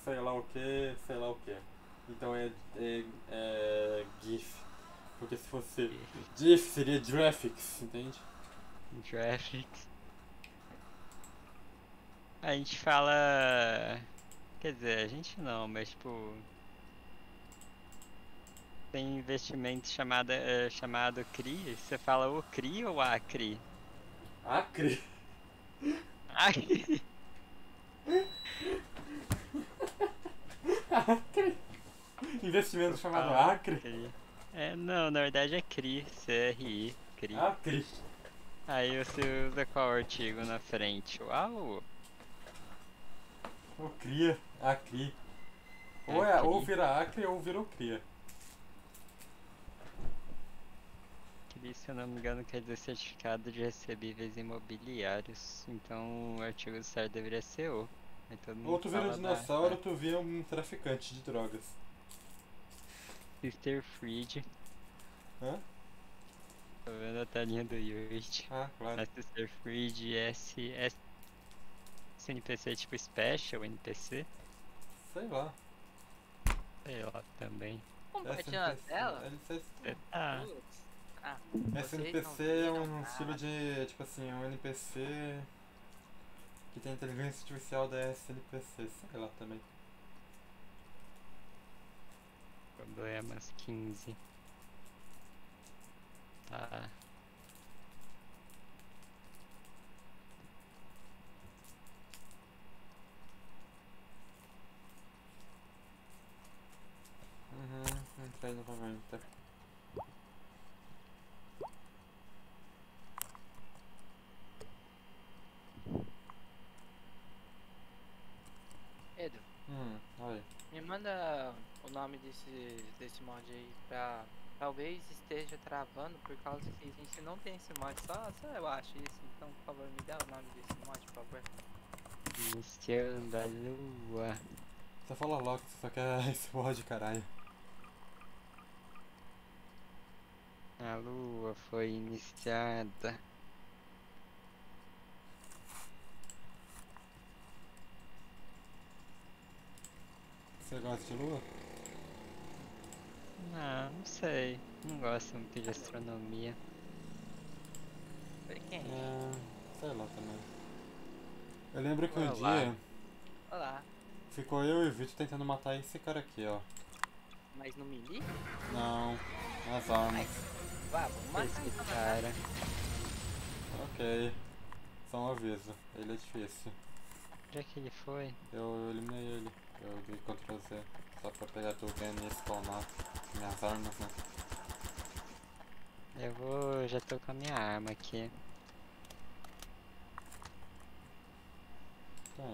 sei lá o que, sei lá o que. Então é GIF. Porque se fosse GIF seria graphics, entende? Graphics. A gente fala. Quer dizer, a gente não, mas tipo. Tem investimento chamado CRI. Você fala o CRI ou a CRI? Acre? Ai, Acre? Investimento eu chamado falo Acre? CRI. É, não, na verdade é CRI, CRI, CRI. Acre? Aí você usa qual artigo na frente? Uau, Ou cria? Acri. a Ou CRI. vira Acre ou vira o cria. CRI, se eu não me engano, quer dizer certificado de recebíveis imobiliários. Então o artigo certo deveria ser o. Aí todo Ou mundo tu vira um fala da dinossauro A. ou tu vira um traficante de drogas. Sister Fried. Hã? Tô vendo a telinha do Yuji. Ah, claro. A Sister Fried esse NPC é tipo Special NPC? Sei lá. Sei lá também. Compartilhando a SNPC. tela? É, ah, Putz. Ah, vocês não SNPC é viram um estilo nada. de. Tipo assim, é um NPC que tem inteligência artificial da SNPC. Sei lá também. problemas 15. Tá. Entrei novamente. Pedro, Olha. me manda o nome desse mod aí pra. Talvez esteja travando por causa que a gente não tem esse mod. Só eu acho isso. Então, por favor, me dá o nome desse mod, por favor. Iniciando da lua. Só fala logo que você só quer esse mod, caralho. A lua foi iniciada. Você gosta de lua? Não sei. Não gosto muito de astronomia. Foi quem? Sei lá também. Eu lembro que um Olá. dia Olá. ficou eu e o Vitor tentando matar esse cara aqui, ó. Mas no melee? Não, nas armas. Ai, vá, vamos matar Esse então nas cara. armas. Ok, só um aviso. Ele é difícil. Onde é que ele foi? Eu eliminei ele. Eu dei Ctrl Z. Só pra pegar tudo e spawnar minhas armas, né? Eu vou. Já tô com a minha arma aqui. Então,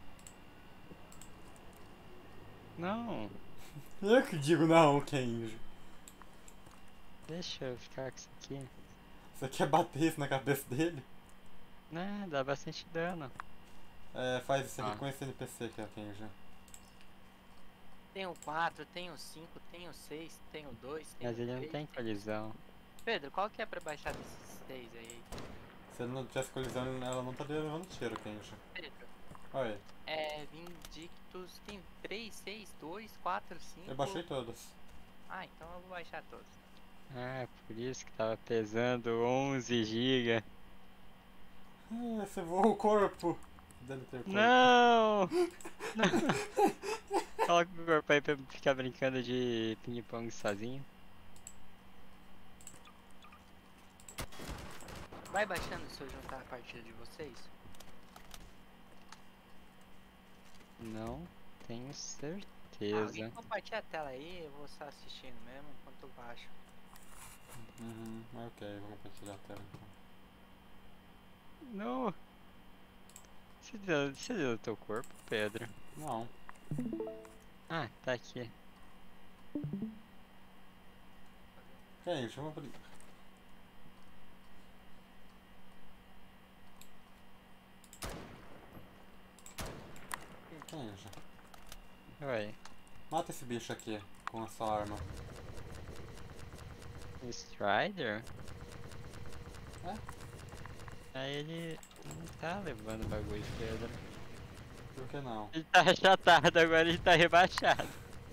Não! eu que digo não, Kenji. Deixa eu ficar com isso aqui. Você quer bater isso na cabeça dele? Né, dá bastante dano. Faz isso aqui Ó, com esse NPC que é o Kenji. Tem o 4, tem o 5, tem o 6, tem o 2, tem o mas ele não 3. tem colisão. Pedro, qual que é pra baixar desses 6 aí? Se ele não tivesse colisão, ela não estaria levando tiro, Kenji. Pedro, Olha, Vindictus tem 3, 6, 2, 4, 5. eu baixei todas. Ah, então eu vou baixar todos. Ah, por isso que tava pesando 11 GB. Você voa o corpo. Deve ter corpo. Não! Não! Coloca o corpo aí pra eu ficar brincando de ping-pong sozinho. Vai baixando se eu juntar a partida de vocês? Não tenho Alguém certeza. compartilha a tela aí, eu vou só assistindo mesmo enquanto eu baixo. Ok, vou compartilhar a tela então. Não! Você deu o teu corpo, Pedro? Não. Ah, tá aqui. Kenji, vamos abrir. Kenji, Oi. mata esse bicho aqui com a sua arma. O Strider? É? Aí ele não tá levando bagulho, Pedro. Por que não? Ele tá achatado, agora ele tá rebaixado.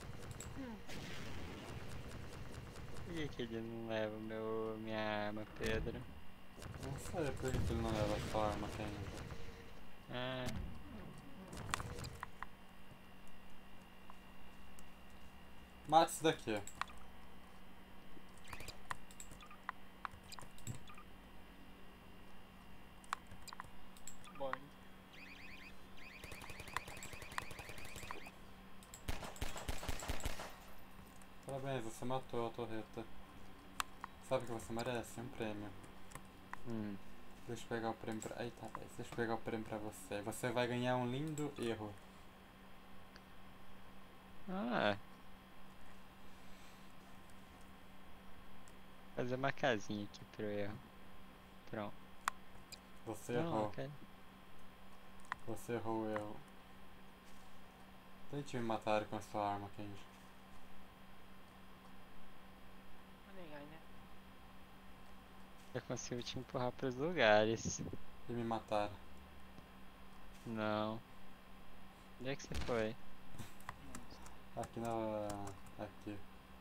Por que ele não leva minha arma, Pedro? Não sei por que ele não leva a sua arma, Kenji. Ah, Mate isso daqui. Morre. Parabéns, você matou a torreta. Sabe o que você merece? Um prêmio. Deixa eu pegar o prêmio pra... Eita, deixa eu pegar o prêmio pra você. Você vai ganhar um lindo erro. Ah. Fazer uma casinha aqui pro erro. Pronto. Você Não, errou. eu quero... Você errou o erro. Tente me matar com a sua arma, Kenji. Ninguém, né? Eu consigo te empurrar pros lugares. E me matar. Não. Onde é que você foi? Aqui na... Aqui.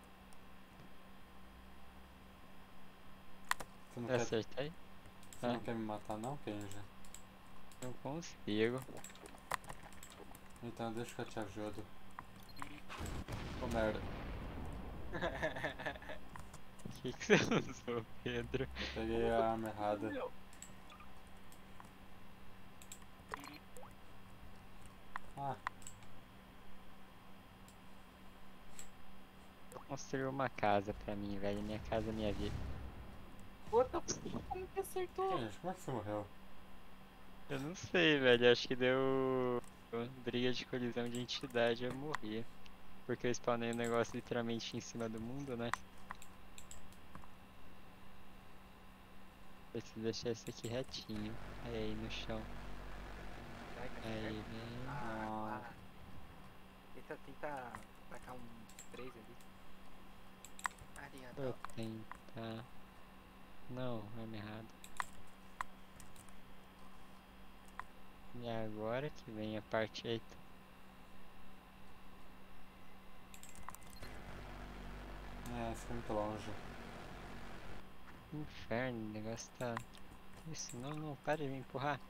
Você não, Eu quer... acertei? Você não quer me matar não, Kenji? Não consigo. Então deixa que eu te ajudo. Ô merda. O que você usou, Pedro? Peguei a arma errada. Meu. Ah, Construiu uma casa pra mim, velho. Minha casa, minha vida. What the f... Como que acertou? Kenji, como é que você morreu? Eu não sei, velho. Acho que deu briga de colisão de entidade. Eu morri. Porque eu spawnei um negócio literalmente em cima do mundo, né? Preciso deixar isso aqui retinho. Aí no chão. Será que vai ser Aí, certo? vem. Ah, ah. Tenta tacar um 3 ali. Vou Ariadão. tentar. Não, arma errada. E agora que vem a parte 8. É, você foi muito longe. Inferno, o negócio tá. Isso, não, não, para de me empurrar.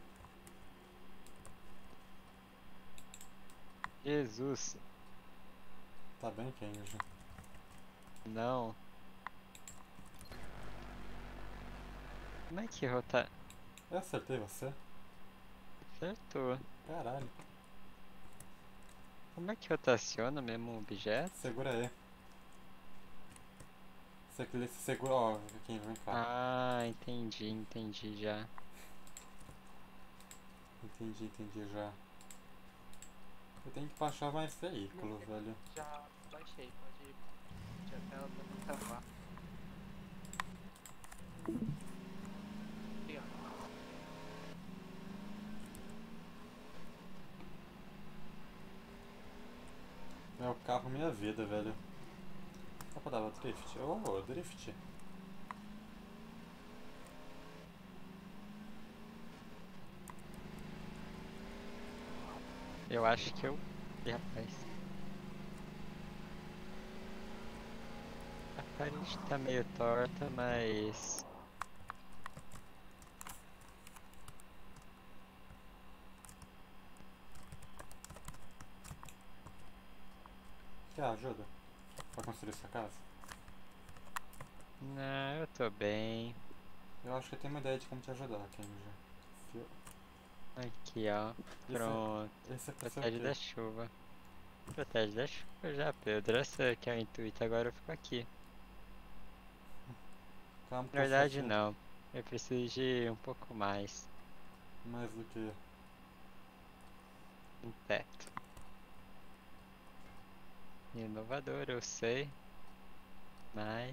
Jesus, Tá bem, Kenji? não. Como é que rota. Eu acertei você? Acertou. Caralho. Como é que rotaciona o mesmo objeto? Segura aí. Você segura, ó, Kenji, vem cá. Ah, entendi já. Entendi já. Eu tenho que baixar mais veículo, velho. Já baixei, pode ir. Já tela pra não travar. Aqui, ó. É o carro minha vida, velho. Dá pra dar drift? Oh, drift. Eu acho que eu. Ih, rapaz. A parede tá meio torta, mas. Quer ajuda? Pra construir essa casa? Não, eu tô bem. Eu acho que eu tenho uma ideia de como te ajudar, Kenji. Fio- Aqui, ó. Pronto. Esse é pra ser o Protege quê? da chuva. Protege da chuva já, Pedro. Essa que é o intuito. Agora eu fico aqui. Campo Na verdade, fechado. não. Eu preciso de um pouco mais. Mais do que... Um teto. Inovador, eu sei. Mas.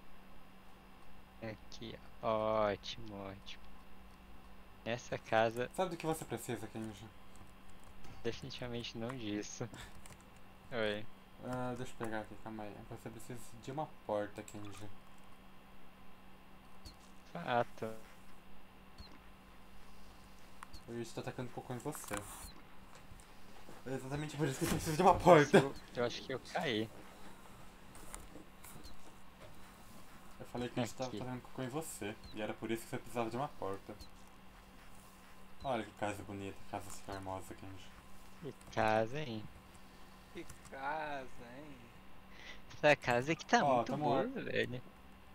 Aqui, ó. Ótimo, ótimo. Essa casa Sabe do que você precisa, Kenji? definitivamente não disso. Oi. Ah, deixa eu pegar aqui, calma aí. Você precisa de uma porta, Kenji. Fato. O Yuji tá atacando um pouco em você. É exatamente por isso que você precisa de uma porta. Eu acho que eu caí. Eu falei que a gente tava Aqui. fazendo cocô em você. E era por isso que você precisava de uma porta. Olha que casa bonita, casa charmosa, Kenji. Que casa, hein? Que casa, hein? Essa casa aqui tá Ó, muito tamo boa, lá. velho.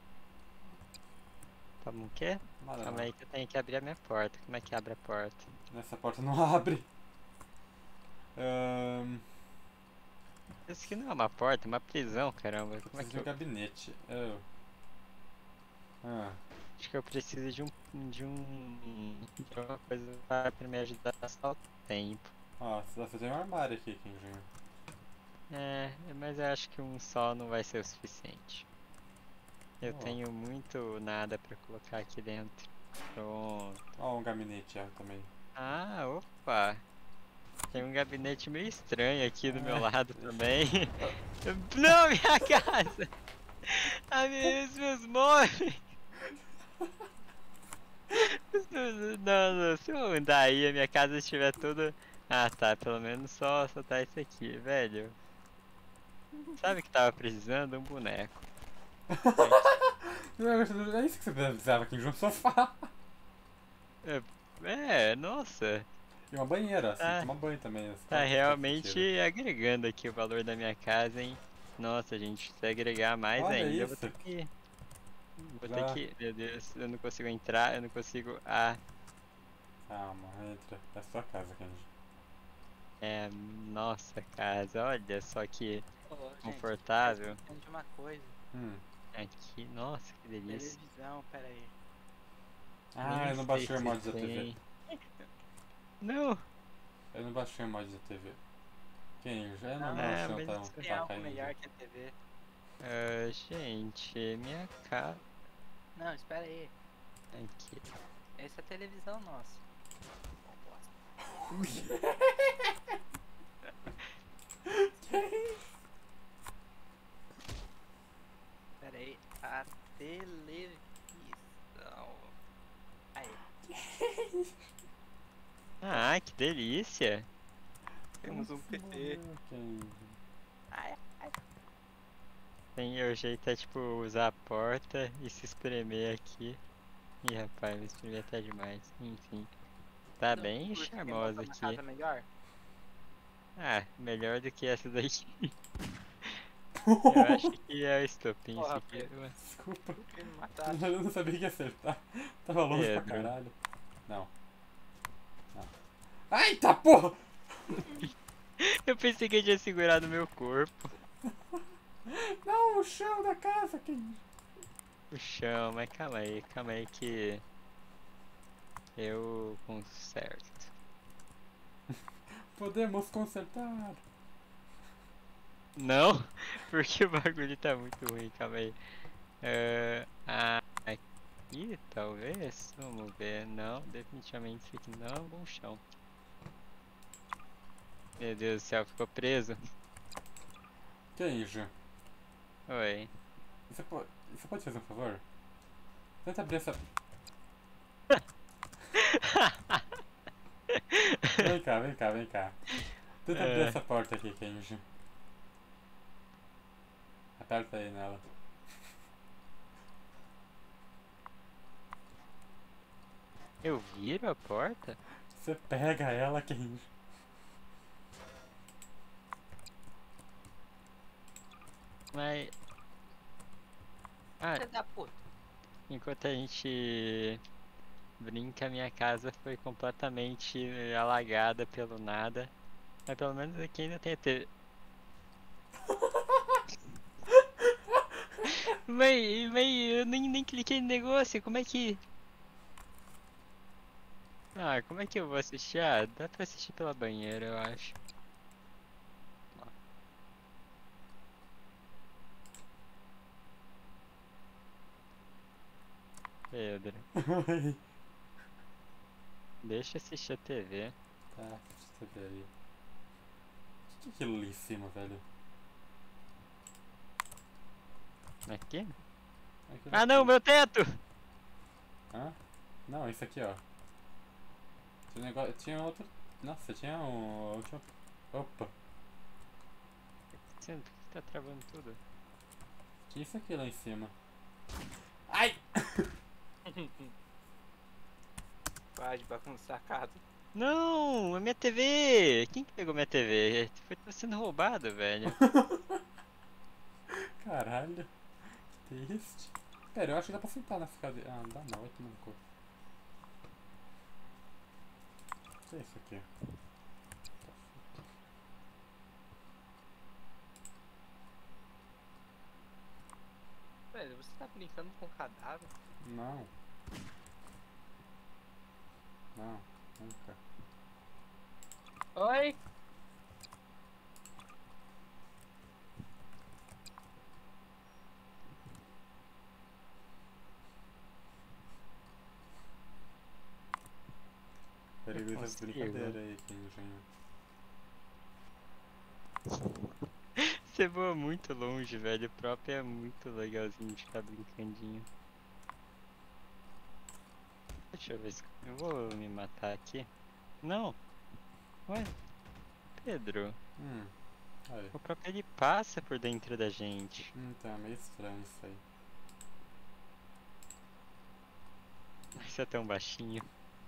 Como o quê? Nada Calma não. aí que eu tenho que abrir a minha porta. Como é que abre a porta? Essa porta não abre. Isso aqui não é uma porta, é uma prisão, caramba. Eu Como é preciso que de um eu... gabinete. Ah, Acho que eu preciso de uma coisa pra me ajudar a passar o tempo. ó, você vai fazer um armário aqui, Kenji. É, mas eu acho que um só não vai ser o suficiente. Eu Ó. tenho muito nada pra colocar aqui dentro. Pronto. Ó, um gabinete ó, também. Ah, opa! Tem um gabinete meio estranho aqui do meu É, lado deixa- também. Não, minha casa! Os meus móveis! Não, se eu andar aí e a minha casa estiver toda... Ah tá, pelo menos só tá isso aqui, velho. Sabe o que tava precisando? Um boneco. É isso que você precisava, Kenji, um sofá. Nossa, E uma banheira, assim, Tá. toma banho também. Esse tá faz realmente sentido. agregando aqui o valor da minha casa, hein? Nossa, gente, se agregar mais Olha ainda, eu vou isso. ter que... Vou ter Já. que... Meu Deus, eu não consigo entrar, eu não consigo... Ah, Calma, entra. É a sua casa, Kenji. nossa casa, olha só que Ô, gente, confortável. tô esquecendo de uma coisa. Aqui, nossa, que delícia. Televisão, pera aí. Ah, Nem eu não sei baixei o se mod da TV. tem. Não! Eu não baixei o mod da TV. Kenji, é Não, normal o chão mas tá, isso Tem tá algo caindo. melhor que a TV. Gente, minha casa Não, espera aí. aqui. Essa é a televisão nossa. Espera aí. A televisão. Aí. Ah, que delícia! Temos um TV. Kenji. Ai, Tem o jeito é tipo usar a porta e se espremer aqui. Ih, rapaz, me espremer tá demais. Enfim. Tá não, bem porque charmosa montar uma aqui. casa melhor? Ah, melhor do que essa daqui. Eu acho que é o estopim isso Porra, aqui. Pedro. Desculpa. Porque me mataram. Eu não sabia que ia acertar. Tava longe pra Pedro. caralho. Não. Ai, tá porra! Eu pensei que eu tinha segurado meu corpo. Não, o chão da casa, Kenji. O chão, mas calma aí que eu conserto. Podemos consertar. Não, porque o bagulho tá muito ruim, calma aí. Aqui talvez? Vamos ver. Não, definitivamente isso aqui não é um bom chão. Meu Deus do céu, ficou preso. Kenji, Oi. você pode fazer um favor? Tenta abrir essa. Vem cá. Tenta abrir essa porta aqui, Kenji. Aperta aí nela. Eu viro a porta? Você pega ela, Kenji. Mas. Ah, Filha da puta. enquanto a gente brinca, minha casa foi completamente alagada pelo nada. Mas pelo menos aqui ainda tem a TV. Mas eu nem cliquei no negócio, como é que. Ah, como é que eu vou assistir? Ah, dá pra assistir pela banheira, eu acho. Pedro, Oi. deixa eu assistir a TV. Tá, deixa eu ver aí. O que é aquilo ali em cima, velho? Aqui? Aquilo Ah não, aqui. meu teto! Hã? Não, isso aqui, ó. Tinha um negócio. Tinha outro. Nossa, tinha um. Opa, Sendo, por que tá travando tudo? que isso aqui lá em cima? Ai! Vai de bagunçar a casa. Não, a minha TV! Quem que pegou minha TV? Tá sendo roubado, velho. Caralho, que triste. Pera, eu acho que dá pra sentar nessa cadeira. Ah, não dá não, vai tomar no cu. O que é isso aqui? Velho, você tá brincando com cadáver? Não. Não, nunca. Oi? Peraí, Eu essas consigo. brincadeiras aí, Kenjinho. Você voa muito longe, velho. O próprio é muito legalzinho de ficar brincandinho. Deixa eu ver se eu vou me matar aqui. Não! Ué? Pedro, Aí. o próprio ele passa por dentro da gente. Tá meio estranho isso aí. Você é tão baixinho.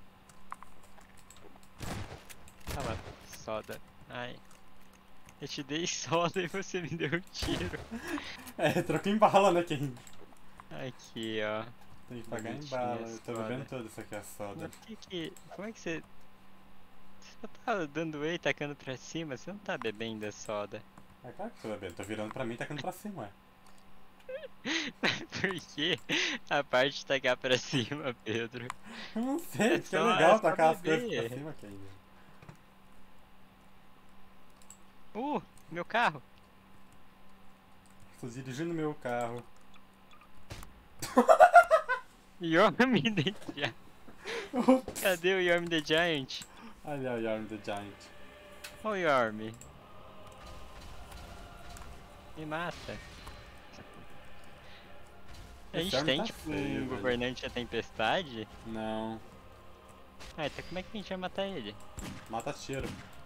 Ah lá, soda. Ai. Eu te dei soda e você me deu um tiro. É, troca em bala, né, Ken? Aqui, ó. Tem que pagar em Bonitinha bala. a Eu tô soda. bebendo tudo isso aqui, a soda. Mas como é que você... Você só tá dando whey e tacando pra cima, você não tá bebendo a soda. É claro que tô bebendo, tô virando pra mim e tacando pra cima, ué. Por que a parte de tacar pra cima, Pedro? Eu não sei, É porque é só- legal é só tacar as coisas beber. pra cima, Ken. Meu carro! Tô dirigindo meu carro. Yorm the Giant. Cadê o Yorm the Giant? Olha o Yarn the Giant. Ô Yorm. Me mata. A Esse gente Yorm tem tá tipo feio, um velho. governante da tempestade? Não. Ah, então como é que a gente vai matar ele? Mata tiro.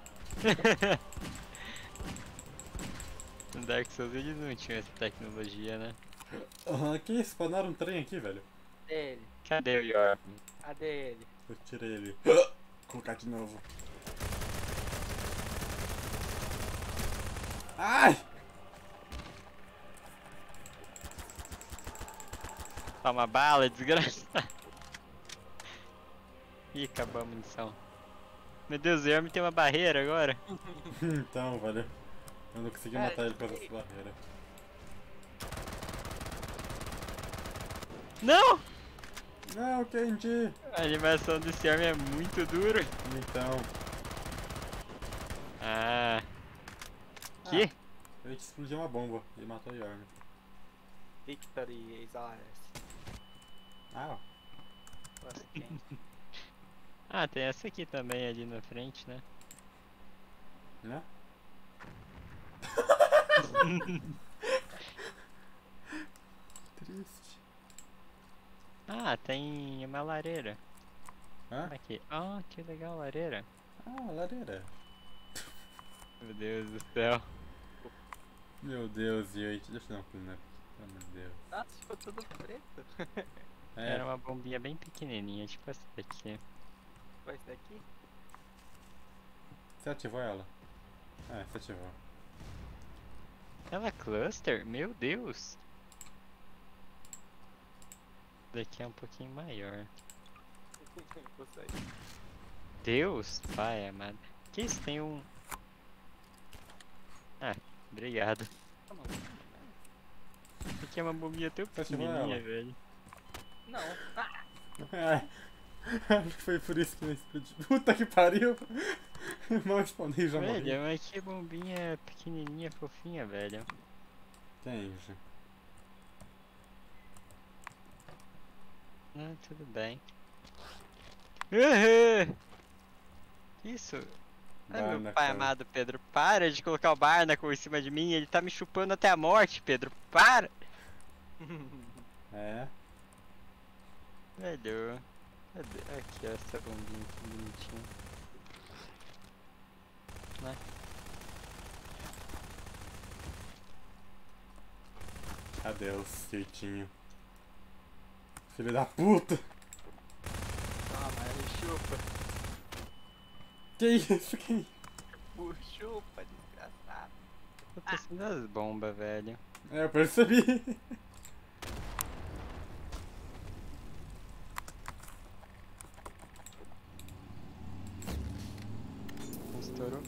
No Dark Souls eles não tinham essa tecnologia, né? Que isso? Spawnaram um trem aqui, velho. Cadê ele? Cadê o Yorm? Cadê ele? Eu tirei ele. Colocar de novo. Ai! Toma bala, desgraça. Ih, acabou a munição. Meu Deus, o Yorm tem uma barreira agora. Então, velho. Eu não consegui matar ele por causa dessa barreira. Não! Não, Kenji! A animação desse Yorm é muito dura. Então. Ah. Que? A gente explodiu uma bomba e matou o Yorm. Victory Exares. Ah, Nossa, quem? Ah, tem essa aqui também ali na frente, né? né? Triste. Ah, tem uma lareira. Hã? Aqui. Ah, que legal, lareira. Ah, lareira. Meu Deus do céu. Meu Deus, gente. Deixa eu dar um clean up. Pelo amor de Deus. Nossa, ficou tudo preto. É, Era uma bombinha bem pequenininha, tipo essa daqui. Vai ser aqui? você ativou ela? É, você ativou. Ela é cluster? Meu Deus! Daqui é um pouquinho maior. Vou sair. Deus, pai amado. Que isso? Tem um... Ah, obrigado. Tá bom. Aqui é uma bombinha tão Você ativou pequenininha, ela? velho. Não. Ah! Ai, acho que foi por isso que não explodiu. Puta que pariu! Mal spawnei já morri. Velho, mas que bombinha pequenininha, fofinha, velho. Kenji. Ah, tudo bem. Uhum. Isso? Ai, meu Barnacle. pai amado, Pedro, para de colocar o Barnacle em cima de mim, ele tá me chupando até a morte, Pedro, para! É. Velho, cadê? Aqui, ó, essa bombinha que bonitinha. Né? Cadê o cirtinho? Filho da puta! Toma, ele chupa. Que isso? Que isso? Chupa, desgraçado. Tô precisando das bombas, velho. É, eu percebi. Estourou.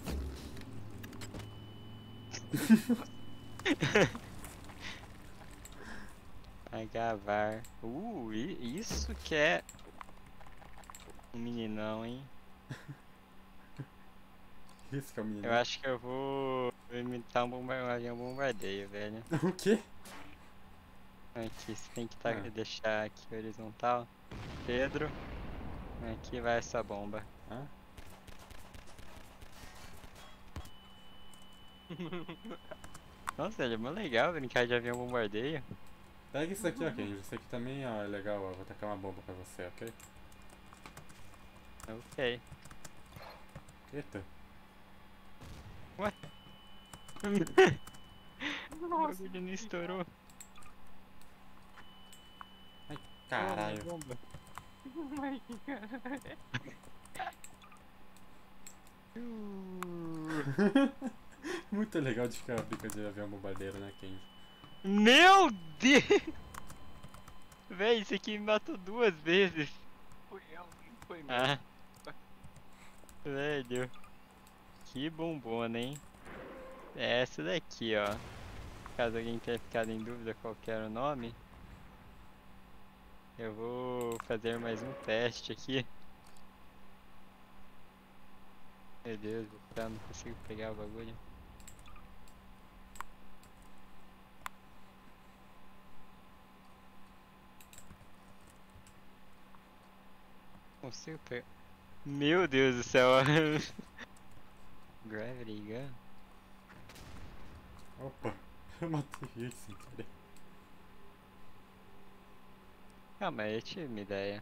Agavar. Isso que é um meninão, hein? Isso que é o menino. Eu acho que eu vou imitar um avião bombardeio, velho. O quê? Aqui, você tem que Ah. deixar aqui horizontal. Pedro, aqui vai essa bomba. Hã? Nossa, ele é muito legal brincar de avião bombardeio. Pega isso aqui, ó, Kenji. Isso aqui também, ó, é legal, ó. Vou tacar uma bomba pra você, ok? Ok. Eita. O bagulho não estourou. Caralho. Bomba. Muito legal de ficar brincando de avião bombardeiro, né, Kenji? Meu Deus! Véi, isso aqui me matou 2 vezes. Fui eu, foi mesmo. Ah. Velho. Que bombona, hein? É essa daqui, ó. Caso alguém tenha ficado em dúvida qual que era o nome. Eu vou fazer mais um teste aqui. Meu Deus do céu, não consigo pegar o bagulho. Consigo pegar. Meu Deus do céu. Gravity Gun? Opa, eu matei ele sem querer. Calma aí, eu tive uma ideia.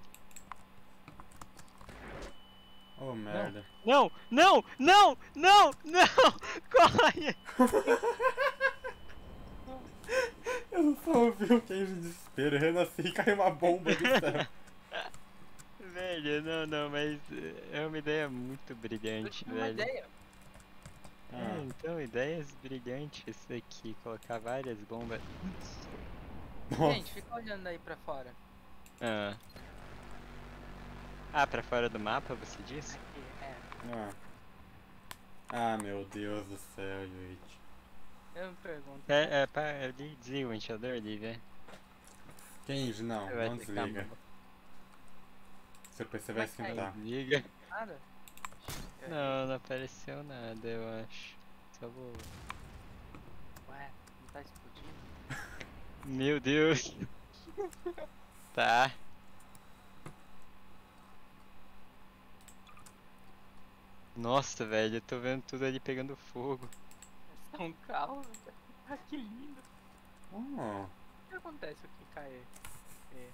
Oh, merda. Não, não, não, não, não! Corre! Eu só ouvi o Kenji de desespero, eu renasci e caiu uma bomba do céu. Velho, não, mas é uma ideia muito Eu brilhante, tive uma velho. ideia. É, então, ideias brilhantes isso aqui, colocar várias bombas. Nossa. Gente, fica olhando aí pra fora. Ah. Ah, pra fora do mapa, você disse? Aqui, é. Ah, meu Deus do céu, Yuichi. Eu me pergunto. Desliga o ventilador, Lívia. Kenji, não, Você vai não ficar desliga. mal. Seu PC vai esquentar. Desliga. Nada? Não apareceu nada, eu acho. Só vou... Ué, não tá explodindo? Meu Deus. Tá. Nossa, velho, eu tô vendo tudo ali pegando fogo. É um caos. Ah, que lindo. Oh, O que acontece aqui cair? É.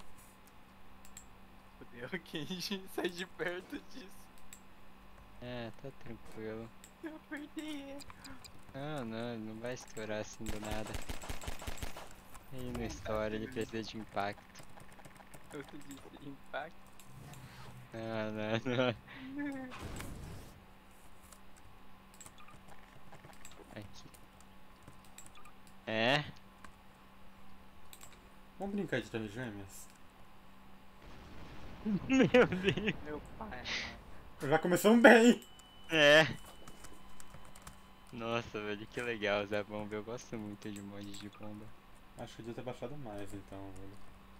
Fudeu, Kenji. Sai de perto disso. É, tá tranquilo. Eu perdi. Não, ele não vai estourar assim do nada. Ele não estoura, ele precisa de impacto. Eu te disse impacto. Não. Aqui. É? vamos brincar de torres gêmeas? Meu Deus. Meu pai. Já começamos bem! É. Nossa, velho, que legal usar bomba. Eu gosto muito de mods de bomba. Acho que eu devia ter baixado mais então, velho.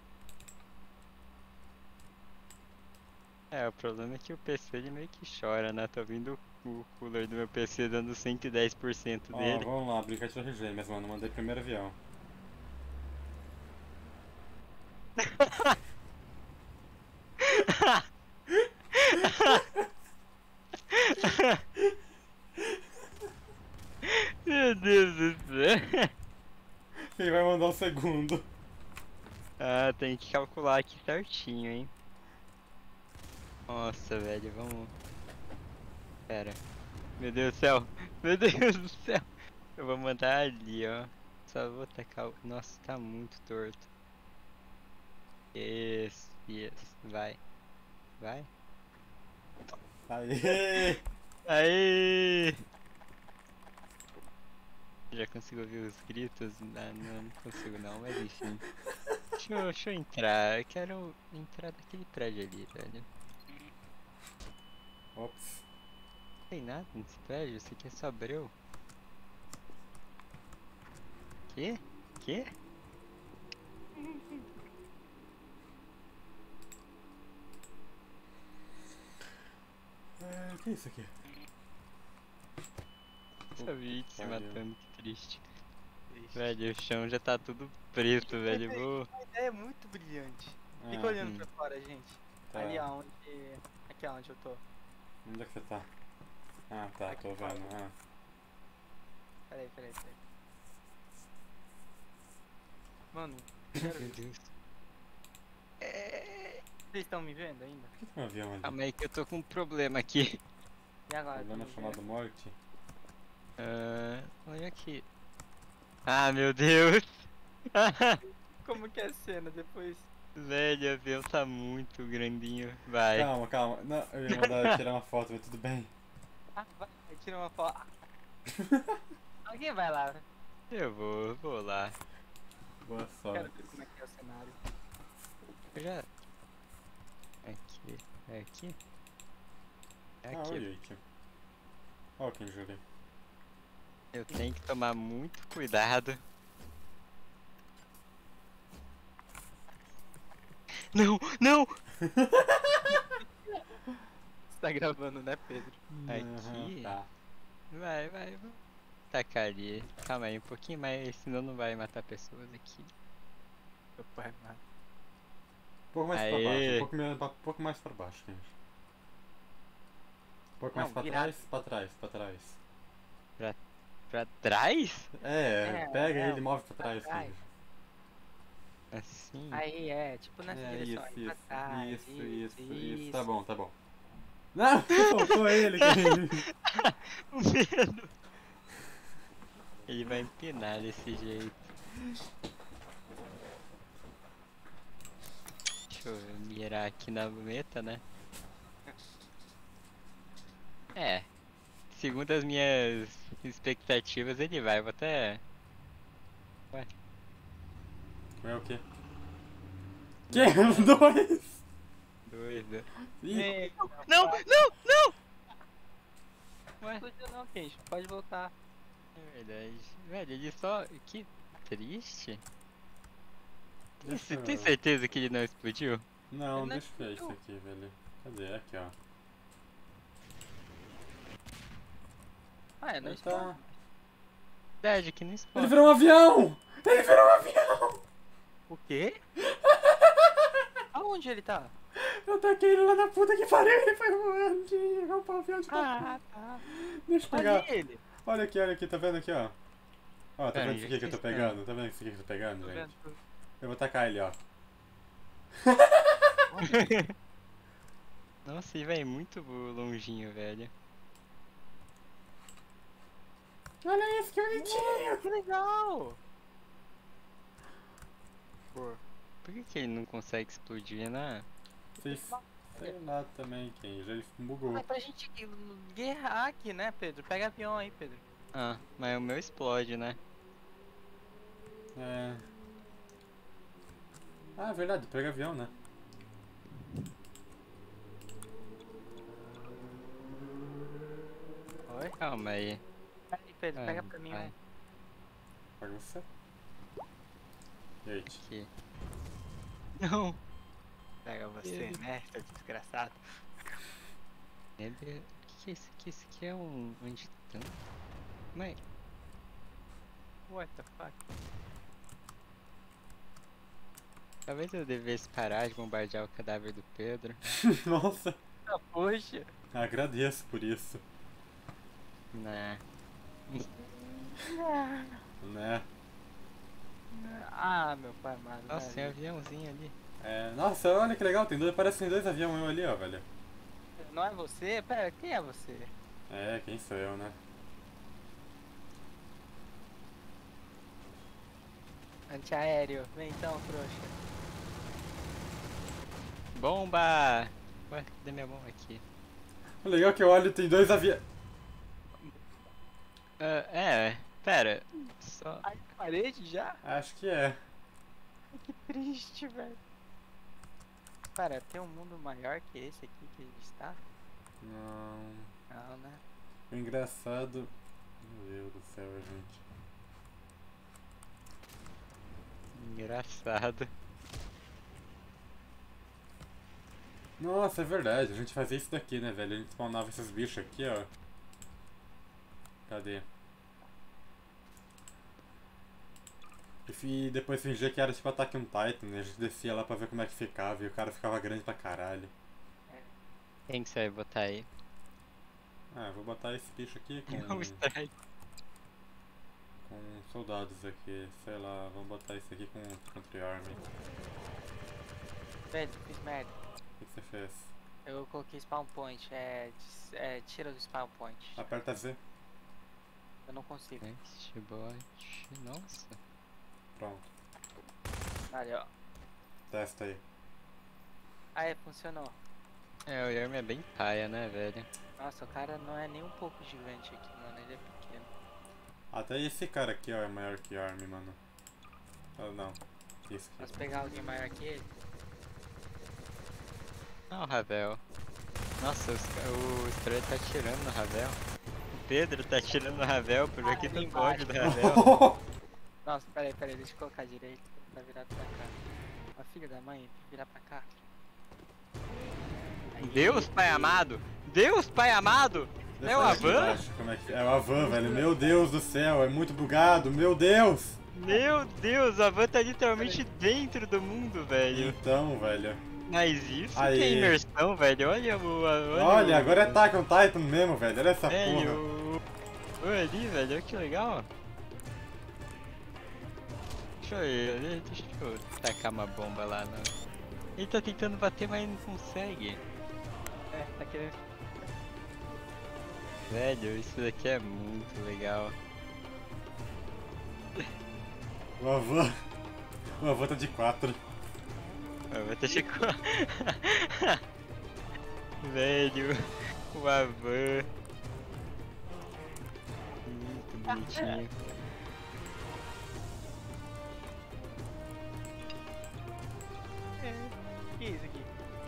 É, o problema é que o PC ele meio que chora, né? Tô vendo o cooler do meu PC dando 110% Ó, dele. vamos lá, brincar de torres gêmeas, mano. Mandei primeiro avião. Meu Deus do céu. Quem vai mandar o segundo? Ah, tem que calcular aqui certinho, hein? Nossa, velho, vamos... Pera. Meu Deus do céu. Meu Deus do céu. Eu vou mandar ali, ó. Só vou tacar o... Nossa, tá muito torto. Isso, isso. Vai. Vai. Aê! Aê! Já consigo ouvir os gritos? Não consigo não, mas enfim. Deixa eu entrar. Eu quero entrar daquele prédio ali, velho. Ops. Não tem nada nesse prédio? Isso aqui é só breu. Quê? Quê? O que é isso aqui? Essa gente se pariu. matando, que triste. Triste. Velho, o chão já tá tudo preto, velho. Vou... A ideia é muito brilhante. Fica Ah, olhando pra fora, gente. tá. Ali aonde. Aqui aonde eu tô. Onde é que você tá? Ah, tá, Aqui tô fora. vendo. Ah. Peraí. Mano, quero Meu ver. Deus. Vocês estão me vendo ainda? Por que tem um avião ali? Calma aí que eu tô com um problema aqui. E agora? Problema tão me chamado vendo? morte? Olha aqui. Ah, meu Deus. Como que é a cena depois? Velho, o avião tá muito grandinho. Vai. Calma. Não, eu ia mandar tirar uma foto, mas tudo bem. Ah, vai, tira uma foto. Alguém vai lá, né? Eu vou lá. Boa Quero sorte. ver como é que é o cenário. Eu já... Aqui. É aqui? É Ah, aqui. oi, Ike. Ó, quem jurei. Eu tenho que tomar muito cuidado. Não, não! Você tá gravando, né, Pedro? Aqui? Tá. Vai. Tacar ali. Calma aí, um pouquinho mais, senão não vai matar pessoas aqui. Meu pai, mano. Um pouco mais pra Aê. baixo, um pouco mais pra baixo, gente. Um pouco mais Não, pra virado. trás, pra trás. Pra trás? Pega é, ele e move pra pra trás, trás. filho. Assim? Aí tipo nessa direção aí, pra trás. Isso. Tá bom. Não, faltou ele, querido. O medo! Ele vai empinar desse jeito. Deixa eu mirar aqui na luneta, né? É. Segundo as minhas expectativas, ele vai. Vou até... É o quê? Que? Dois? Doido. Ih, Ei, Não! Ué, explodiu não, Kenji. Pode voltar. é verdade. Velho, ele só... Que triste. Você tem certeza que ele não explodiu? não, Ele não deixa eu ver isso explodiu. aqui, velho. Cadê? Aqui, ó. Ah, não Ele estou. tá... Verdade, que não Ele explode. virou um avião! Ele virou um avião! O quê? Aonde ele tá? Eu taquei ele lá na puta que pariu, ele foi voando de roupa avião de Ah, tá. Deixa eu pegar. Olha ele. Olha aqui, tá vendo aqui, ó? Ó, tá Pera, vendo isso aqui que eu tô onde é que pegando? Tá vendo isso aqui que eu tô pegando, Tô gente? vendo. Eu vou tacar ele, ó. Nossa, ele vai muito longinho, velho. Olha isso, que bonitinho! Que legal. Pô. Por que ele não consegue explodir, né? Vocês... Sei lá também, quem já ele bugou. Mas pra gente guerrear aqui, né, Pedro? Pega avião aí, Pedro. Ah, mas o meu explode, né? É... Ah, é verdade, pega avião, né? Oi? Calma aí. Aí, Pedro, pega pra mim, vai. né? Pega você. Gente. Aqui. Não! Pega você, Ele- né, seu desgraçado. Meu Deus, o que é isso aqui? Isso aqui é um antitanque? Mas... What the fuck? Talvez eu devesse parar de bombardear o cadáver do Pedro. Nossa, Ah, poxa. agradeço por isso. Nah. Né? Ah, meu pai amado. Nossa, tem um velho. aviãozinho ali. É, nossa, olha que legal, parecem dois aviões meu ali, ó, velho. Não é você? Pera, quem é você? É, quem sou eu, né? Antiaéreo. Vem então, trouxa. Bomba! Ué, cadê minha bomba aqui? O legal é que eu olho e tem dois aviões. Pera. Só. Ai, parede já? Acho que é. Que triste, velho. Cara, tem um mundo maior que esse aqui que a gente está? Não. Não, né? O engraçado. Meu Deus do céu, gente. Engraçado. Nossa, é verdade. A gente fazia isso daqui, né, velho? A gente spawnava esses bichos aqui, ó. Cadê? E depois fingia que era tipo Attack on Titan, né? A gente descia lá pra ver como é que ficava e o cara ficava grande pra caralho. Quem que você vai botar aí? Ah, eu vou botar esse bicho aqui Não strike. com soldados aqui, sei lá, vamos botar esse aqui com Country Army. Velho, fiz merda. O que você fez? Eu coloquei spawn point. Tira do spawn point. Aperta Z. Eu não consigo. Next bot. Nossa. Pronto. Olha, ó. Testa aí. Ah, funcionou. O Yarm é bem paia, né, velho? Nossa, o cara não é nem um pouco gigante aqui, mano. Ele é pequeno. Até esse cara aqui, ó, é maior que Army, mano. Ah, não. Isso Posso aqui. pegar alguém maior que ele? Ah, o Ravel. Nossa, o Stray tá atirando no Ravel. O Pedro tá atirando no Ravel, por aqui ali no pódio do Ravel. Nossa, peraí, deixa eu colocar direito. Tá virado pra cá. Ó, filho da mãe, virar pra cá. Aí. Deus, pai amado! Deus, pai amado! Deixa É o eu ver aqui Avan? embaixo como é que é o Avan, velho. Meu Deus do céu, é muito bugado, meu Deus! Meu Deus, o Avan tá literalmente dentro do mundo, velho. Então, velho. Mas isso que Aí. é imersão, velho. Olha Olha, agora é Attack on Titan mesmo, velho. Olha essa porra. Velho, olha ali, velho, olha que legal. Deixa eu tacar uma bomba lá. Ele tá tentando bater, mas não consegue. Tá querendo. Velho, isso daqui é muito legal. O Avan tá de 4. Vai ter que... Velho, o Avan. Muito bonitinho. Que isso aqui?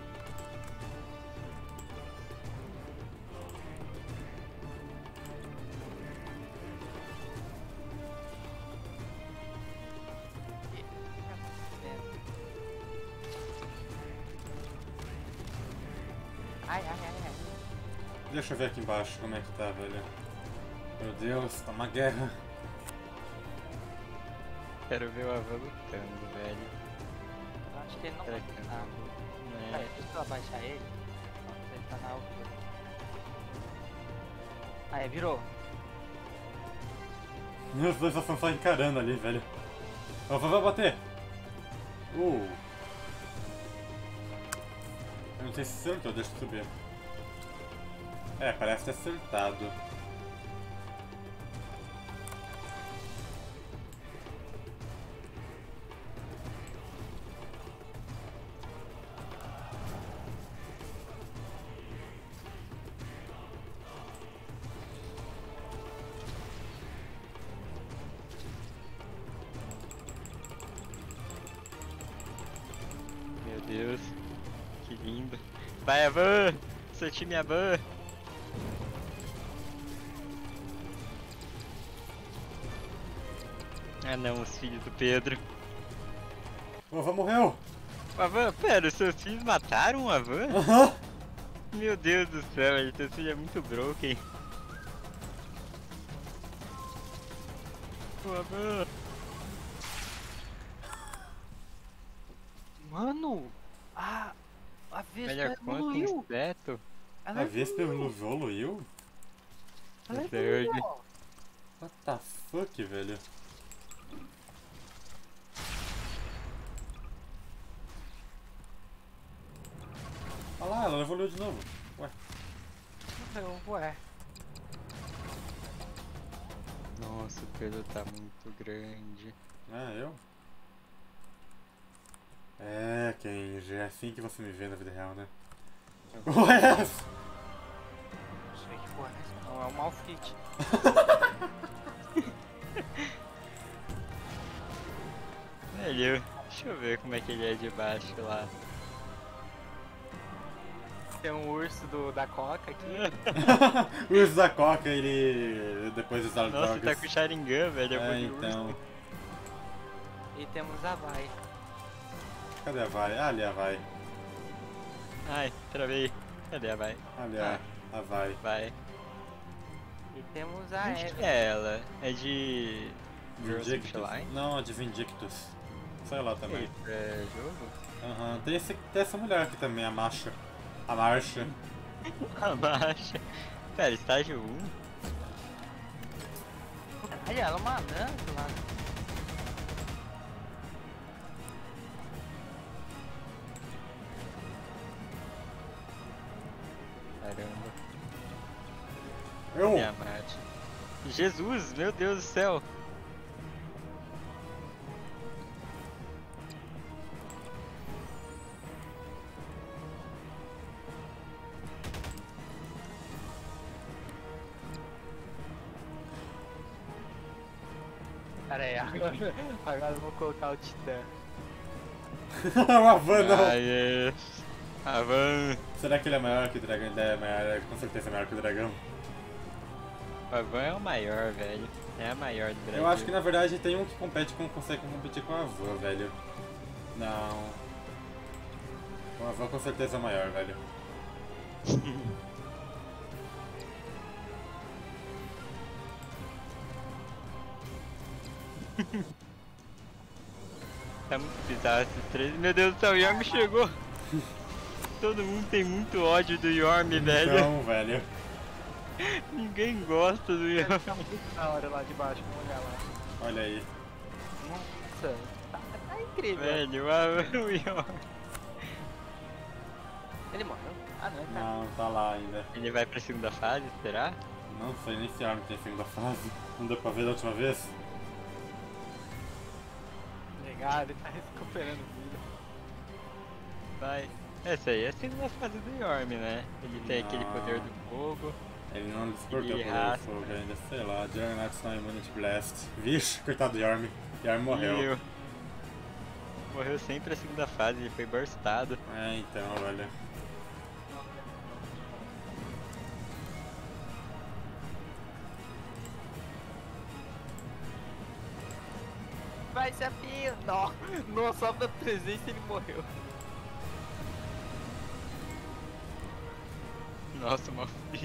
Ai. Deixa eu ver aqui embaixo como é que tá, velho. Meu Deus, tá uma guerra. Quero ver o Avan lutando, velho. Eu acho que ele não Será vai que eu lutar. não- Peraí, deixa eu abaixar ele. Nossa, ele tá na altura. Aí, virou. Meus dois só estão só encarando ali, velho. O Avan vai bater. Eu não sei se acertou, deixa eu subir. É, parece ter acertado. Meu Deus, que lindo. Vai, Avan! Seu time Avan! Ah não, os filhos do Pedro. O Avan morreu! Avan, pera, os seus filhos mataram o Avan? Aham! Meu Deus do céu, ele seu filho é muito broken. O Avan! Mano! A Vespa Melhor quanto evoluiu! inseto. Ela A Vespa evoluiu? Ela Third. evoluiu! What the fuck, velho? Olha lá, ela evoluiu de novo. Ué. Ué. Nossa, o Pedro tá muito grande. É, eu? É, Kenji, é assim que você me vê na vida real, né? Ué! Não sei que porra é essa, não. É um Malfit. Velho, deixa eu ver como é que ele é de baixo lá. Tem um urso da Coca aqui. O urso da Coca, ele. Depois de usar Nossa, drogas. tá com Sharingan, velho. É, É muito então. urso. E temos a Vai. Cadê a Vai? Ah, ali a Vai. Ai, travei. Cadê a vai? Ali Ah. a Vai. Vai. E temos a Onde que Eve. é ela? É de... Girls of Vindictus. Line? Não, é de Vindictus. Sei lá também. É jogo? Aham. Tem essa mulher aqui também, a Marcha. A Marcha. A marcha. Pera, estágio 1? Olha, ela é uma dança lá. Caramba. Eu? Minha mate. Jesus, meu Deus do céu. Pera aí, agora eu vou colocar o Titã. Uma van não. Ai, é. A van. Será que ele é maior que o dragão? Ele é maior, é com certeza maior que o dragão. A van é o maior, velho. É a maior do Brasil. Eu acho que na verdade tem um que consegue competir com a van, velho. Não. A van com certeza é maior, velho. Tá muito bizarro esses três. Meu Deus do céu, o Yorm chegou. Todo mundo tem muito ódio do Yorm, velho. Então, velho. Ninguém gosta do Yorm. Tá muito da hora lá de baixo, vamos olhar lá. Olha aí. Nossa, tá incrível. Velho, o Yorm. Ele morreu? Ah, não, tá. Não, tá lá ainda. Ele vai pra segunda fase, será? Não sei nem se a arma tem segunda fase. Não deu pra ver da última vez? Legal, ele tá recuperando vida. Vai. Essa aí é a segunda fase do Yorm, né? Ele tem aquele Não. poder do fogo. Ele não despertou Ele por raspa. fogo ainda, sei lá. Juggernaut's não immunity blast. Vixe, coitado do Yarm. Yarm morreu. E morreu sempre a segunda fase, ele foi burstado. É, então, velho. Vai, Sapinho! Não, só da presença ele morreu. Nossa, uma ficha.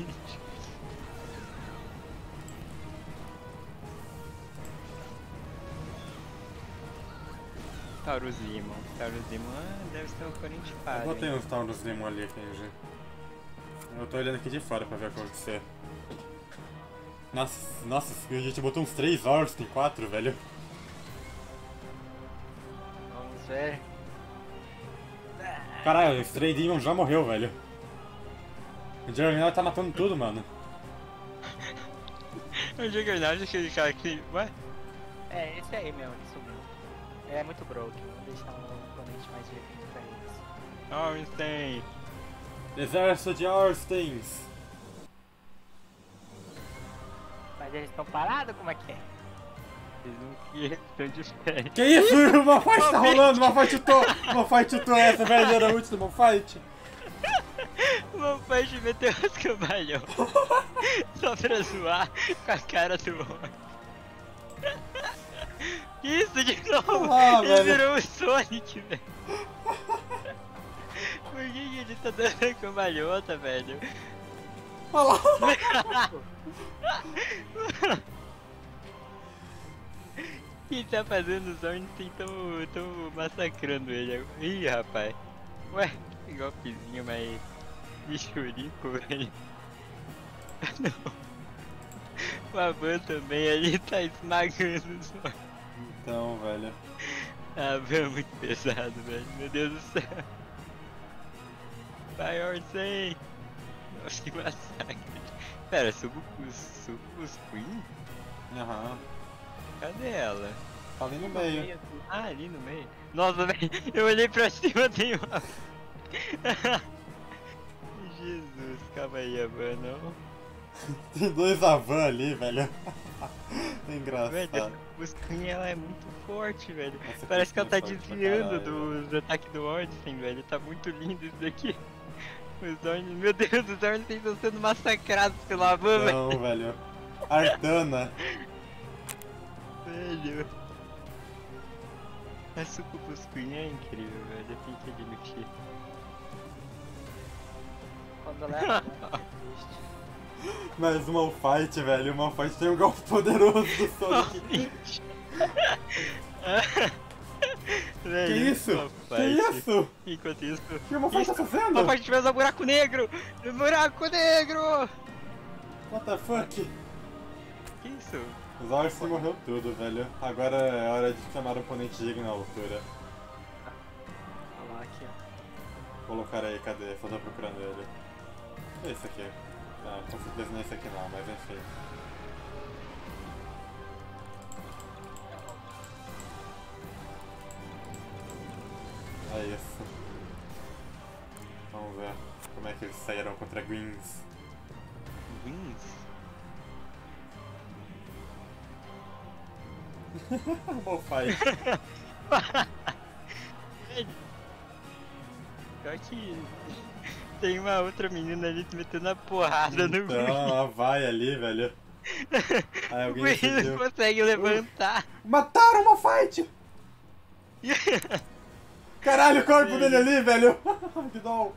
Taurus Demon deve ser um corrente Eu fase. botei uns Taurus Demon ali, Kenji. Eu tô olhando aqui de fora pra ver o que vai acontecer. Nossa, a gente botou uns 3 Ors, tem 4, velho. Vamos ver. Caralho, o Stray Demon já morreu, velho. O Juggernaut tá matando tudo, mano. O Juggernaut é aquele cara que... Ué? É, esse aí mesmo, ele sumiu. Ele é muito broken, vamos deixar um oponente mais definido pra eles. Ornstein. Exército de Orstens. Mas eles estão parados? Como é que é? Eles não estão de pé. Que isso? Uma fight tá rolando, uma fight tutou essa, velho. Era a última fight. O Malphite meteu as cambalhão. Só pra zoar com a cara do homem. Que isso de novo? Ah, Ele velho. virou o Sonic, velho. Por que ele tá dando cambalhota, velho? Olha lá. Quem tá fazendo os Ornstein tão massacrando ele. Ih, rapaz. Ué, que golpezinho, mas... de churico, velho. Não. O Avan também ali tá esmagando os Ornstein. Então, velho. Ah, é muito pesado, velho. Meu Deus do céu. Vai, Ornstein. Nossa, que massacre. Pera, Sucus Queen? Aham. Cadê ela? Tá ali no No meio. meio aqui. Ah, ali no meio. Nossa, velho, eu olhei pra cima, tem uma... Jesus, calma aí, Avan, não. Tem dois Avan ali, velho. É Velho, engraçado. a Busquinha, ela é muito forte, velho. Essa Parece que ela tá Busquinha é forte pra desviando caralho, dos ataques do Ornstein, velho. Tá muito lindo isso daqui. Os Ornstein, meu Deus, os Ornstein estão sendo massacrados pelo Avan, velho. Não, velho. Artana. Velho. Essa Busquinha é incrível, velho. Eu tenho que admitir. Quando leva, né? É triste. Mais um Malphite, velho. O Malphite tem um golpe poderoso do Sonic. Velho, Que isso? Malphite. Que isso? Enquanto isso... O que o Malphite tá fazendo? Malphite vai usar buraco negro! Buraco negro! What the fuck? Que isso? Os Orcs morreu tudo, velho. Agora é hora de chamar o oponente digno na altura. Olha lá aqui, ó. Colocar aí, cadê? Só tô procurando ele. É esse aqui. Ah, com certeza não é esse aqui não, mas enfim. É isso. Vamos ver como é que eles saíram contra Greens. Wings? Bom fight. Pior que tem uma outra menina ali metendo a porrada no Então, Green. ela vai ali, velho. Aí O alguém Green decidiu. não consegue levantar. Mataram uma fight! Caralho, o corpo dele ali, velho! Que dó!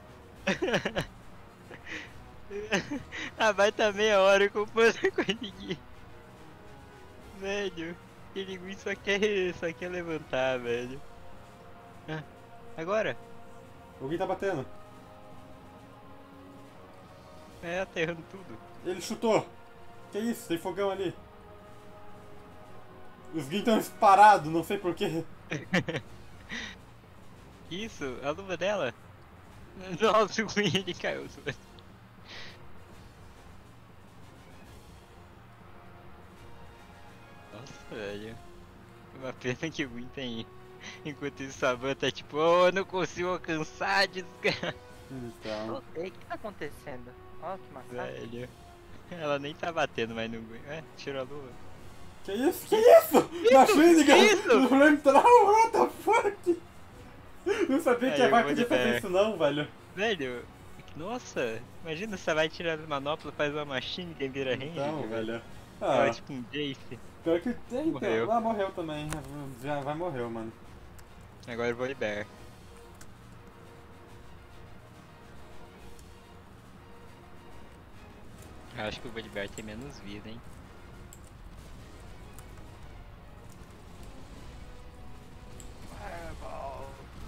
Ah, vai tá meia hora com pra conseguir. Velho, aquele Green só quer levantar, velho. Ah, agora? Alguém tá batendo. É, aterrando tudo. Ele chutou. Que isso? Tem fogão ali. Os Green estão parados, não sei porquê. Isso, a luva dela. Nossa, o Green ele caiu. Nossa, velho. Uma pena que o Green tem. Enquanto isso, a Van tá tipo, oh, não consigo alcançar, desgraça. Então. Não sei o que tá acontecendo. Olha que massacre. Velho. Ela nem tá batendo mais no Green. É, tirou a luva. Que isso? Que isso? Na Finnegan! isso? No Flamethrower, what the fuck? Não sabia que Aí a eu vaca vou de podia fazer pé. isso não, velho. Velho, nossa, imagina se você vai tirar a manopla, faz uma machine e vira range. Então, velho. Ah. Ah, Tipo um Jace. pior que tem, então. Morreu. Ah, morreu também. Já vai morrer, mano. Agora eu vou liberar. Eu acho que o Volibear tem menos vida, hein? Fireball.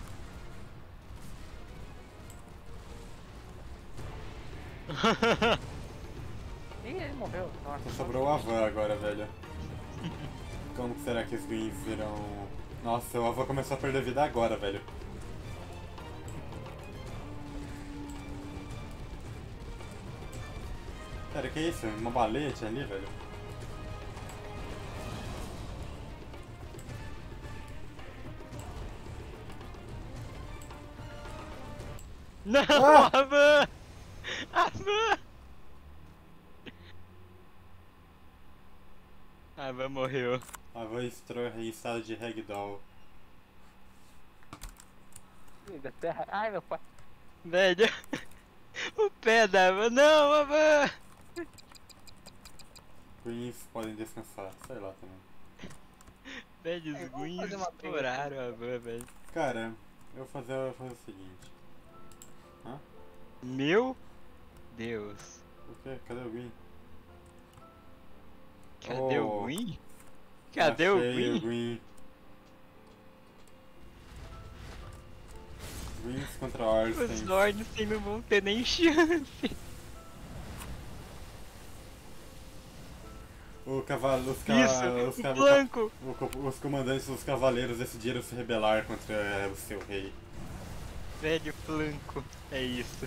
Ih, ele morreu. Nossa, Só sobrou o Avan agora, velho. Como que será que os Greens viram... Nossa, o Avan começou a perder vida agora, velho. Cara, que isso? Uma baleia tinha ali, velho? Não, Ah! Avan! Avan! Avan morreu. Avan entrou em estado de ragdoll. da terra. Ai, meu pai. Velho, o pé da Avan. Não, Avan! Greens podem descansar, sei lá também. Velho, os Vamos Greens fazer uma briga estouraram a Avan, velho. Cara, eu vou fazer o seguinte. Hã? Meu Deus. O quê? Cadê o Green? Cadê Oh, o Green? Cadê o achei Green? o Green? Greens contra Os Ornstein. Ornstein não vão ter nem chance. O cavalo, Isso, o flanco. os comandantes dos cavaleiros decidiram se rebelar contra o seu rei. Velho, flanco. É isso.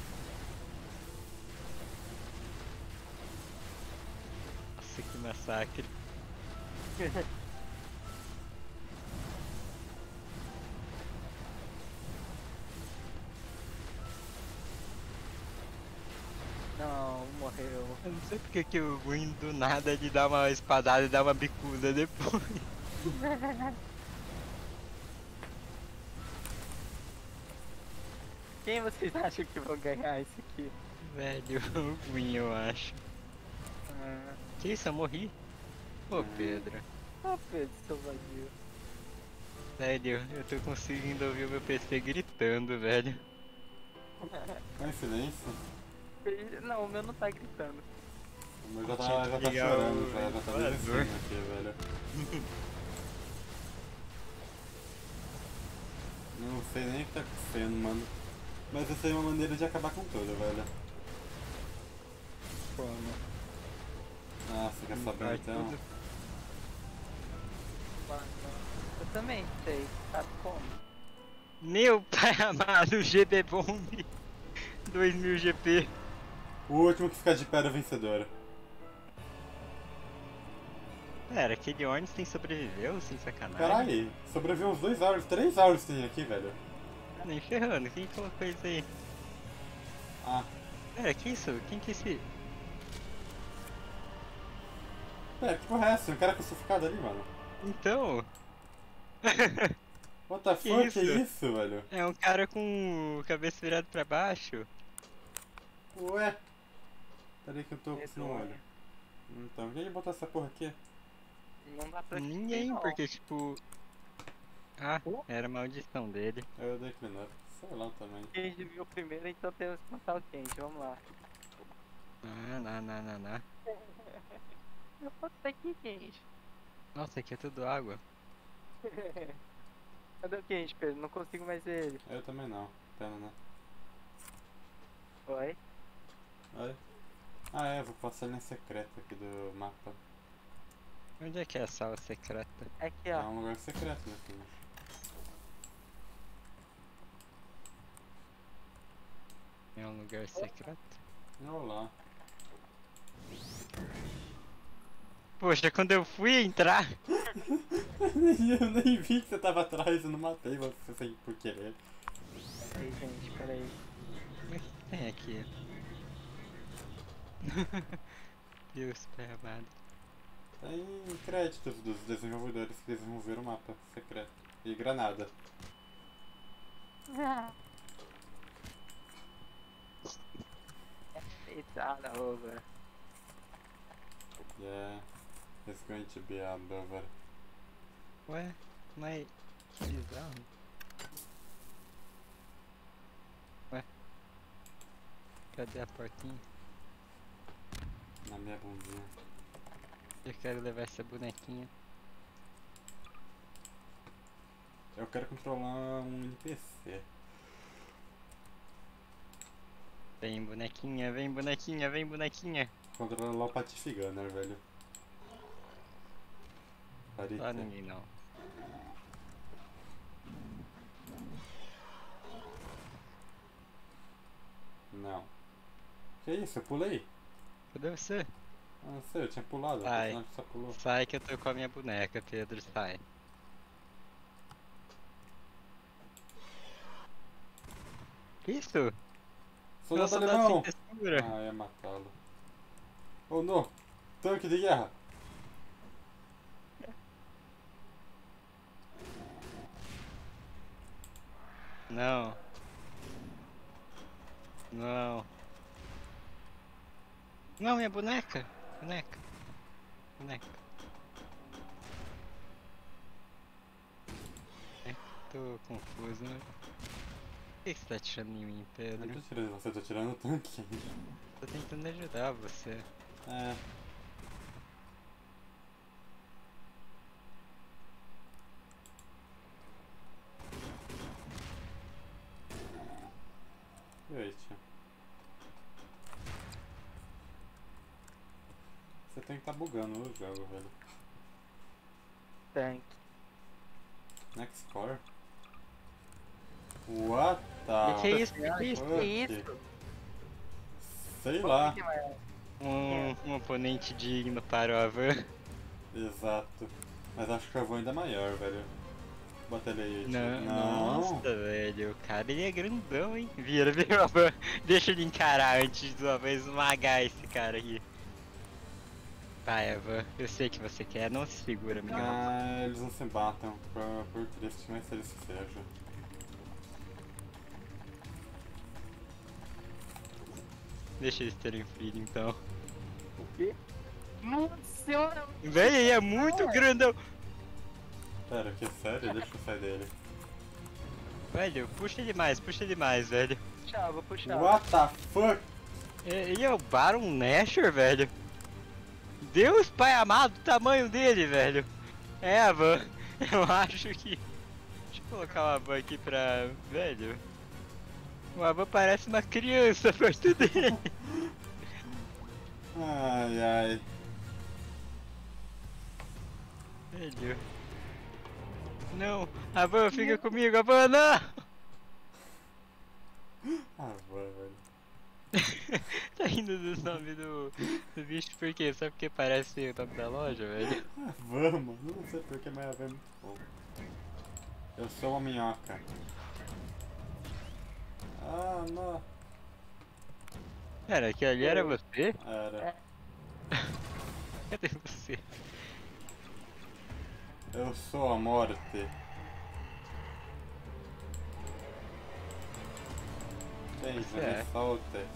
Nossa, que massacre. Não sei porque que o Win do nada ele dá uma espadada e dá uma bicuda depois. Quem vocês acham que vão ganhar isso aqui? Velho, o Win eu acho. Ah, Que isso, eu morri? Ô Pedro. Pedro, seu vazio. Velho, eu tô conseguindo ouvir o meu PC gritando, velho. Tá em silêncio? Não, o meu não tá gritando. O meu já Tinha tá que ligar chorando, o já tá ventilador. descendo aqui, velho. Não sei nem o que tá acontecendo, mano. Mas essa é uma maneira de acabar com tudo, velho. Como? Ah, você quer saber Vai então? tudo. Eu também sei, sabe como? Meu pai amado, GB Bomb 2000 GP. O último que ficar de pé é o vencedor. Pera, aquele Ornstein sobreviveu sem sacanagem? Caralho, sobreviveu uns 2 hours, 3 hours tem aqui, velho. Nem ferrando, quem colocou isso aí? Ah, Pera, que isso? Quem que é esse? pera, que porra é essa? Um cara crucificado ali, mano. Então, What the Que fuck, isso? que isso, velho? é um cara com o cabeça virado pra baixo. Ué? Pera aí que eu tô com isso no olho. Medonho. Então, quem botou essa porra aqui? Não dá pra Ninguém, não. porque tipo... Ah, era maldição dele. Eu dei cleanup. Sei lá também. Quem viu primeiro, então temos que matar o quente, vamos lá. Não. Eu posso estar aqui, quente. Nossa, aqui é tudo água. Cadê o quente, Pedro? Não consigo mais ver ele. Eu também não. Pena, né? Oi? Olha. Ah é, vou passar a linha secreta aqui do mapa. Onde é que é a sala secreta? Aqui, É ó. um lugar secreto, né, filho? É um lugar secreto? Olá. Poxa, quando eu fui entrar... Eu nem vi que você tava atrás, eu não matei você sem por querer. Peraí, gente, peraí. O que tem aqui? Deus, pai amado. Tem créditos dos desenvolvedores que desenvolveram o mapa secreto. E granada. It's all over. Yeah. It's going to be all over. Ué, mas... Que bizarro. Ué. Cadê a portinha? Na minha bundinha. Eu quero levar essa bonequinha. Eu quero controlar um NPC. Vem bonequinha, vem bonequinha, vem bonequinha. Controlar o Patife Gunner, velho. Parita. Lá ninguém não. Não. Que isso? Eu pulei? Cadê você? Ah, não sei, eu tinha pulado. O Ai. personagem só pulou. Sai que eu tô com a minha boneca, Pedro, sai. Isso? Meu Soldado soldado alemão! sem textura. Ah, eu ia matá-lo. Oh não! Tanque de guerra! Não. Não. Não, minha boneca. Boneca. Boneca. Tô confuso, né? Por que você tá atirando em mim, Eu Pedro? não tô tirando você, eu tô tirando o tanque. Tô tentando ajudar você. É. Eita. Você tem que tá bugando o jogo, velho. Tank. Next score? What the... Que é isso? Que é isso? Que isso? Sei lá. Um oponente digno para o Avan. Exato. Mas acho que eu vou ainda maior, velho. Bota ele aí. Não, tio. nossa, velho, o cara ele é grandão, hein? Vira, Avan. Deixa ele encarar antes do Avan esmagar esse cara aqui. Vai, Evan, eu sei que você quer, não se segura, amigão. Ah, eles não se batam, por triste, mas eles que seja. Deixa eles terem filho, então. O quê? Nossa senhora! Véi, é muito grandão. Pera, que sério? Deixa eu sair dele. Velho, puxa ele mais, velho. Puxar, vou puxar. What the fuck? Ele é o Baron Nashor, velho. Deus pai amado, o tamanho dele, velho. É, Evan, eu acho que... Deixa eu colocar o Avan aqui pra... Velho... O Avan parece uma criança perto dele. Ai, ai. Velho... Não, Avan, fica comigo, Avan, não! Ah, velho. Tá rindo dos nomes do bicho por quê? Só porque parece o nome da loja, velho? Ah, vamos, não sei porque, mas é muito bom. Eu sou uma minhoca. Ah, não. Pera, aquele ali era você? Era. Cadê você? Eu sou a morte. Vem, Você me é. solte.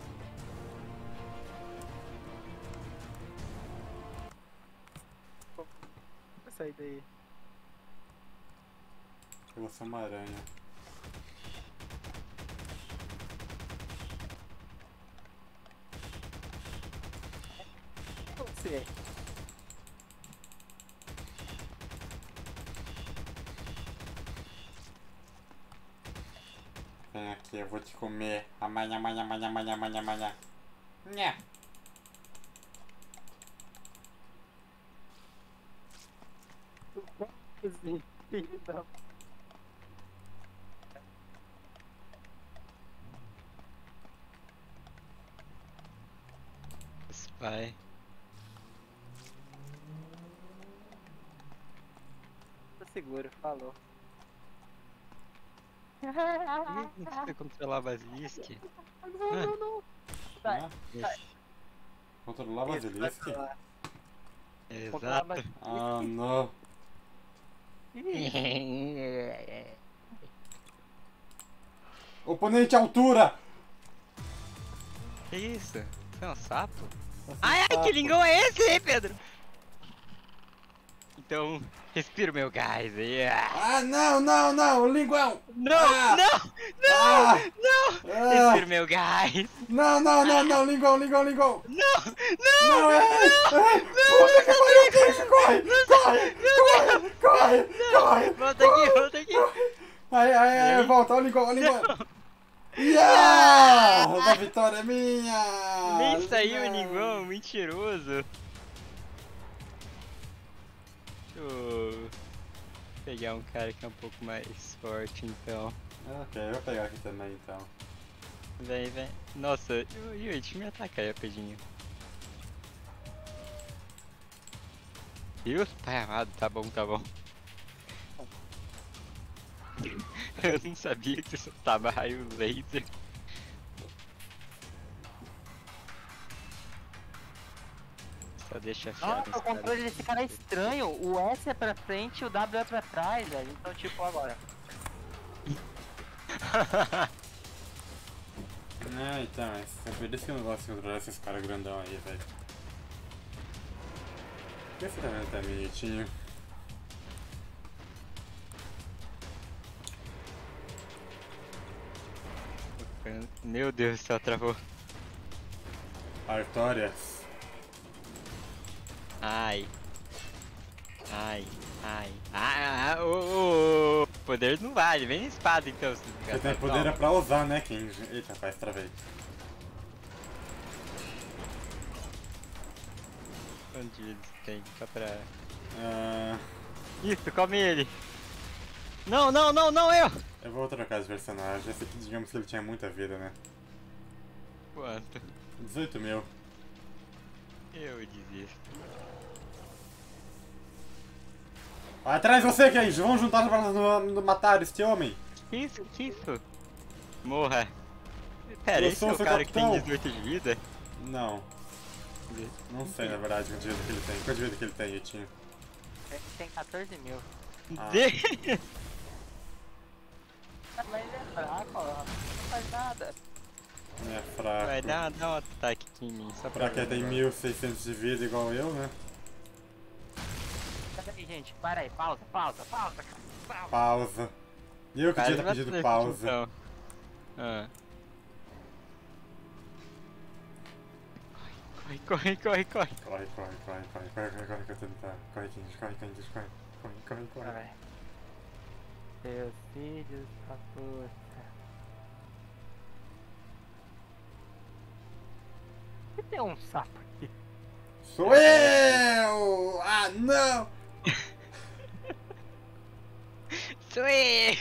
Vou sair daí. Eu sou uma aranha. Você. Vem aqui, eu vou te comer. Amanhã, amanhã, amanhã, amanhã, amanhã, amanhã. Nha. Assim, filho da... Vai. Tô seguro, falou. Você controlar Basilisk? Não. Vai. Ah, controlar Isso, vai Basilisk? pra lá. Exato. Ah, não. Oponente à altura! Que isso? Você é um sapo? Você Ai, ai, sapo. que lingão é esse aí, Pedro? Então, respira o meu gás aí. Ah, não, não, não, o linguão! Não, Ah! não, Ah! não! Ah! Respira o meu gás. Não, não, não, não, linguão, linguão, linguão! Não, Não, é! Puta que pariu, bicho! Corre! Corre! Corre! Corre! volta aqui, volta aqui. Aí, volta, olha o linguão, olha o linguão! Yeah! A vitória é minha! Nem saiu o linguão, mentiroso. Deixa eu pegar um cara que é um pouco mais forte, então. Ok, eu vou pegar aqui também, então. Vem, vem. Nossa, Yui, deixa eu me atacar aí rapidinho. Deus, pai amado, tá bom, tá bom. Eu não sabia que você soltava raio laser. Só deixa afiado Nossa, o controle desse cara é estranho. O S é pra frente e o W é pra trás, velho. Então, tipo, agora. Então, é por isso que eu não gosto de controlar esses caras grandão aí, velho. Esse também tá bonitinho. Meu Deus do céu, travou. Artórias. Ai. Ai, ai. O poder não vale, vem na espada então. Você tem poder é pra usar, né, Kenji? Eita, rapaz, travei. Onde eles têm? Só pra... Ah, Isso, come ele! Não, não, não, não, eu! eu vou trocar de personagem. Esse aqui, digamos que ele tinha muita vida, né? Quanto? 18 mil. Eu desisto. Atrás de você, Kenji! Vamos juntar pra matar este homem! Que isso, que isso? Morra. Pera, Eu esse sou é o seu cara que tem capitão. 18 de vida? Não. Não sei, na verdade, quanto de vida que ele tem. Quanto de vida que ele tem, Itinho? Tem 14 mil. Ah. Mas ele é fraco, ó. Não faz nada. É fraco. Vai, dá um ataque aqui em mim, só Pra quem tem ver. 1600 de vida igual eu, né? Peraí, gente. Para aí. Pausa, pausa, pausa. Pausa. Pausa. E eu que tinha pedido pausa. Então. Ah. Corre. Corre, que eu tô tentando. Corre, Kenji, corre. Vai. Seus filhos da força. Por que tem um sapo aqui? Sou eu! Ah, não! Sou eu!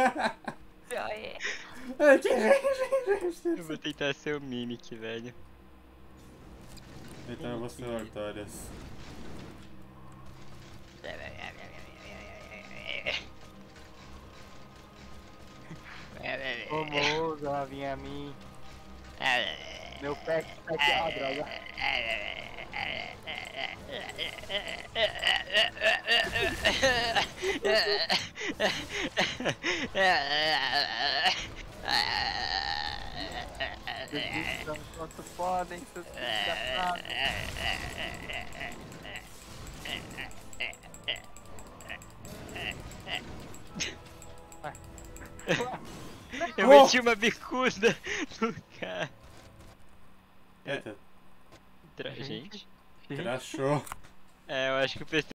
Ai, que Eu vou tentar ser o Mimic, velho. Então eu vou ser o Artorias. Famoso, ela vinha a mim. Meu pé tá aqui, ó, droga. Vocês quanto podem, seus filhos da Eu meti uma bicuda no cara. Eita, Gente. crashou. É, eu acho que o PC